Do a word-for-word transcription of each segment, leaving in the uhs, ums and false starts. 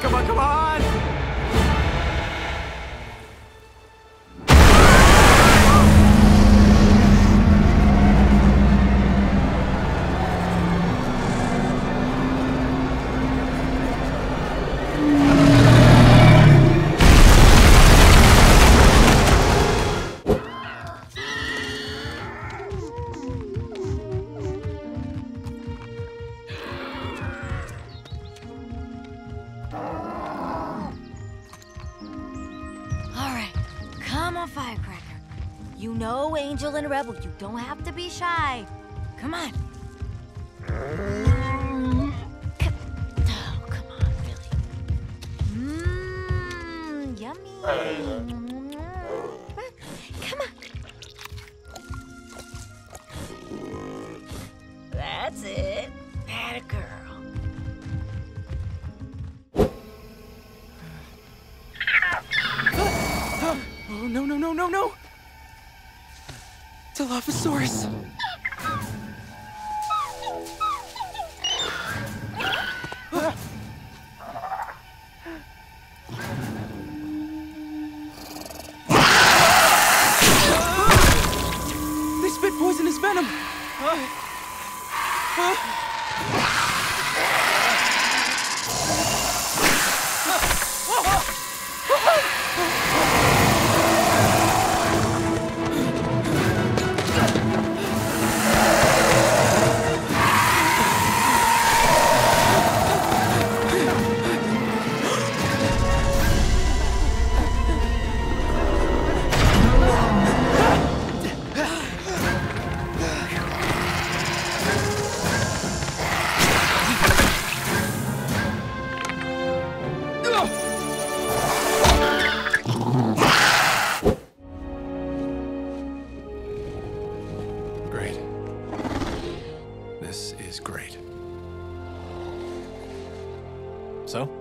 come on, come on! You know, Angel and Rebel, you don't have to be shy. Come on. Oh, come on, really. Mmm, yummy. Come on. That's it. Atta girl. Oh, no, no, no, no, no! Dilophosaurus! They spit poisonous venom! Uh, uh. Great. This is great. So?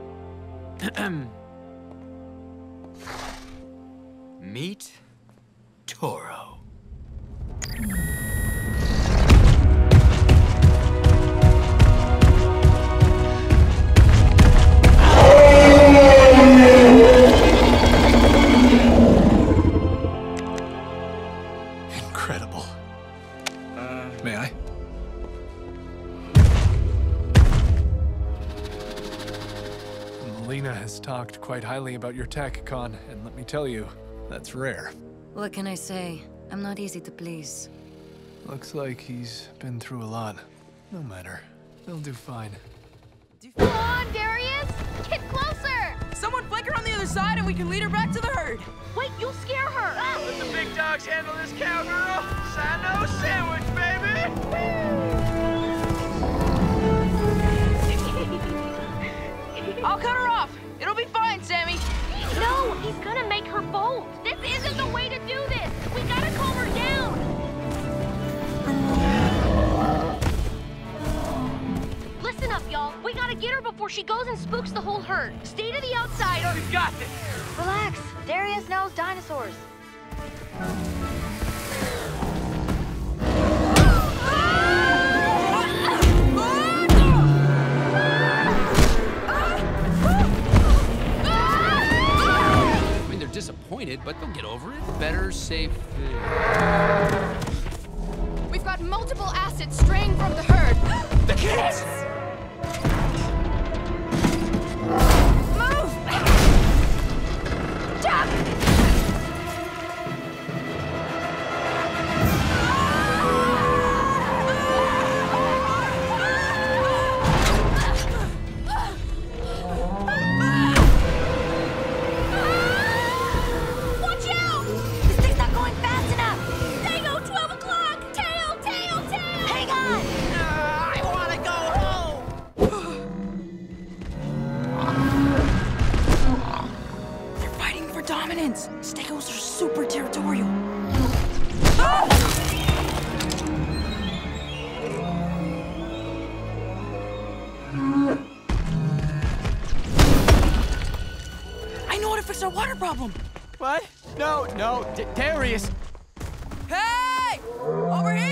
Meet Toro. Incredible. Uh, May I? Melina has talked quite highly about your tech, Con, and let me tell you, that's rare. What can I say? I'm not easy to please. Looks like he's been through a lot. No matter. He'll do fine. Come on, Darius! Get closer! Someone flank her on the other side and we can lead her back to the herd. Wait, you'll scare her! Ah. Let the big dogs handle this cowgirl. Sino sandwich, baby! I'll cut her off. It'll be fine, Sammy. No, he's gonna make her bolt. This isn't the way to do this. We gotta calm her down. Listen up, y'all. We gotta get her before she goes and spooks the whole herd. Stay to the outside or... We've got this. Relax. Darius knows dinosaurs. Disappointed, but they'll get over it. Better safe than... We've got multiple assets straying from the herd. The kids! Move! Duck! Dominance! Stegos are super territorial. Ah! I know how to fix our water problem. What? No, no, D Darius! Hey! Over here!